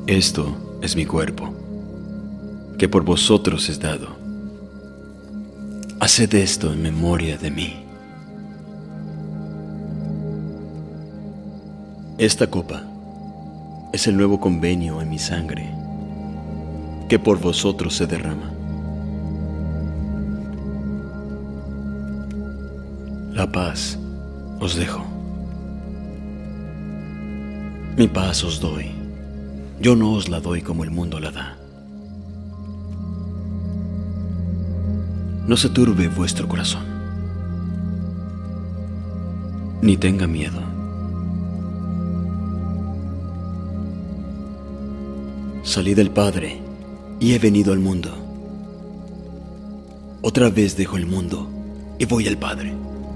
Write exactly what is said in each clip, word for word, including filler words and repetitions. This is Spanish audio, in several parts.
Esto es mi cuerpo, que por vosotros es dado. Haced esto en memoria de mí. Esta copa es el nuevo convenio en mi sangre, que por vosotros se derrama. La paz os dejo. Mi paz os doy. Yo no os la doy como el mundo la da. No se turbe vuestro corazón, ni tenga miedo. Salí del Padre y he venido al mundo. Otra vez dejo el mundo y voy al Padre.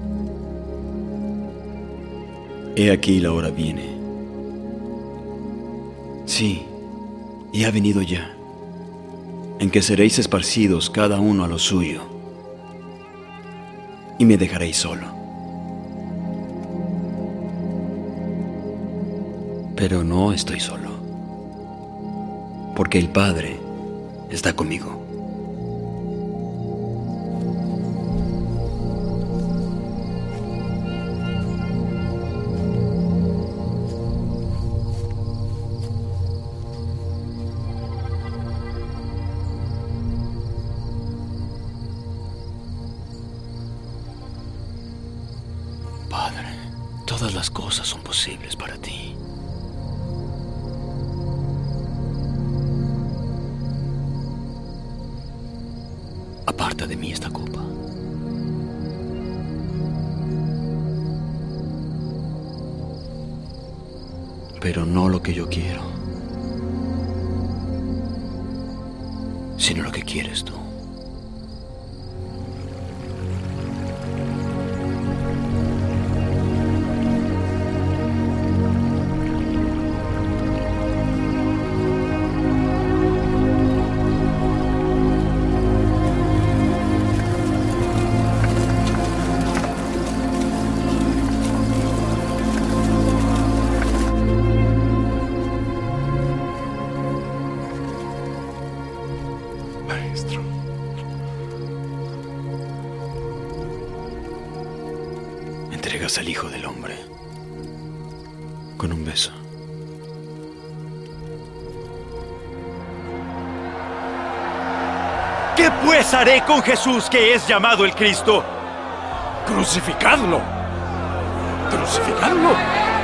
He aquí la hora viene. Sí, y ha venido ya, en que seréis esparcidos cada uno a lo suyo, y me dejaréis solo. Pero no estoy solo, porque el Padre está conmigo. Padre, todas las cosas son posibles para ti. Aparta de mí esta copa. Pero no lo que yo quiero, sino lo que quieres tú. Maestro. Entregas al Hijo del Hombre con un beso. ¿Qué pues haré con Jesús, que es llamado el Cristo? ¡Crucificadlo! ¡Crucificadlo!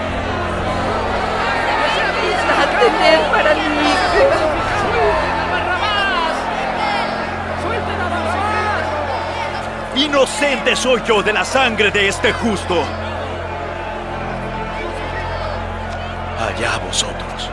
¡A tener para mí! Inocente soy yo de la sangre de este justo. Allá vosotros.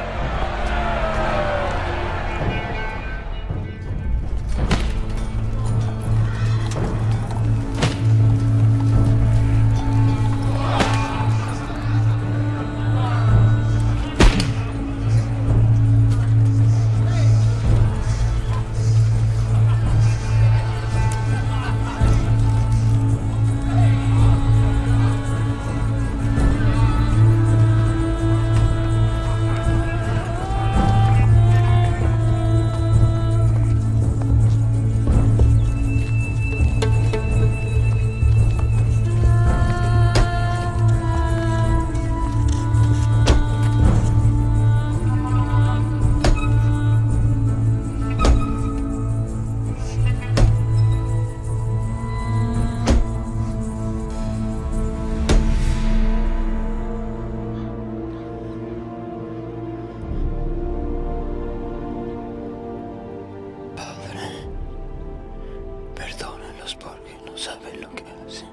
Perdónalos porque no saben lo que hacen.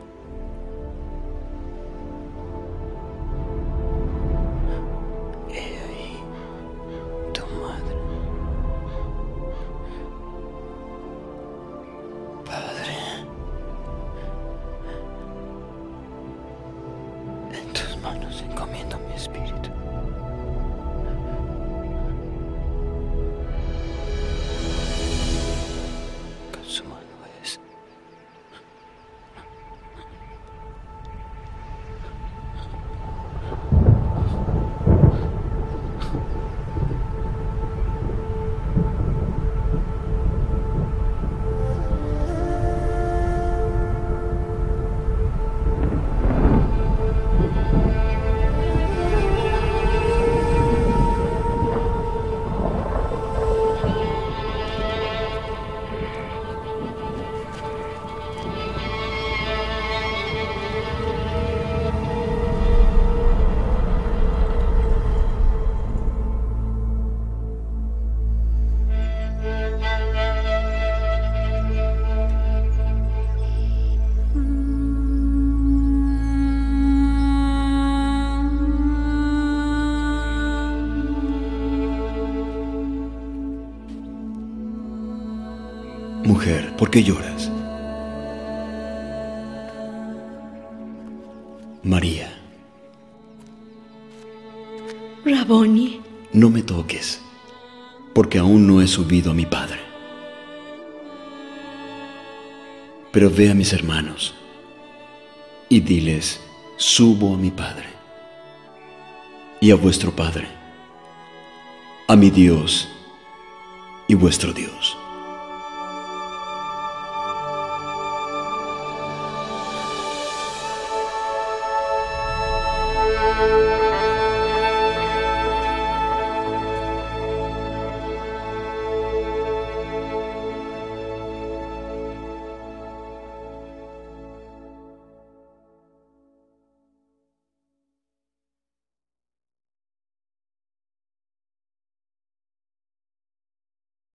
He ahí tu madre. Padre, en tus manos encomiendo mi espíritu. Consumado es. mujer, ¿por qué lloras? María, Raboni, no me toques, porque aún no he subido a mi Padre. Pero ve a mis hermanos y diles, subo a mi Padre y a vuestro Padre, a mi Dios y vuestro Dios. Thank you.